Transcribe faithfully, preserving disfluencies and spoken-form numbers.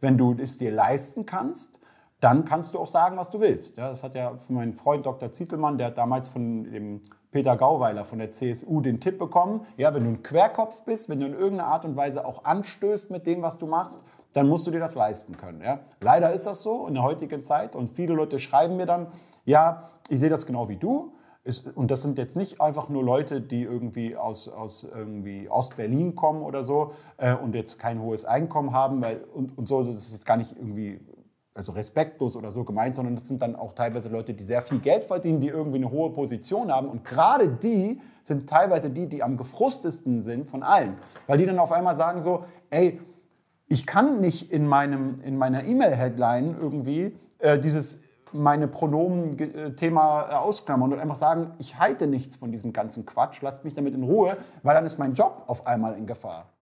Wenn du es dir leisten kannst, dann kannst du auch sagen, was du willst. Ja, das hat ja mein Freund Doktor Zietelmann, der hat damals von dem Peter Gauweiler von der C S U den Tipp bekommen, ja, wenn du ein Querkopf bist, wenn du in irgendeiner Art und Weise auch anstößt mit dem, was du machst, dann musst du dir das leisten können. Ja. Leider ist das so in der heutigen Zeit und viele Leute schreiben mir dann, ja, ich sehe das genau wie du. Ist, und das sind jetzt nicht einfach nur Leute, die irgendwie aus, aus irgendwie Ost-Berlin kommen oder so äh, und jetzt kein hohes Einkommen haben weil, und, und so, das ist gar nicht irgendwie also respektlos oder so gemeint, sondern das sind dann auch teilweise Leute, die sehr viel Geld verdienen, die irgendwie eine hohe Position haben und gerade die sind teilweise die, die am gefrustesten sind von allen, weil die dann auf einmal sagen so, ey, ich kann nicht in, meinem, in meiner E-Mail-Headline irgendwie äh, dieses meine Pronomen-Thema äh, ausklammern und einfach sagen, ich halte nichts von diesem ganzen Quatsch, lasst mich damit in Ruhe, weil dann ist mein Job auf einmal in Gefahr.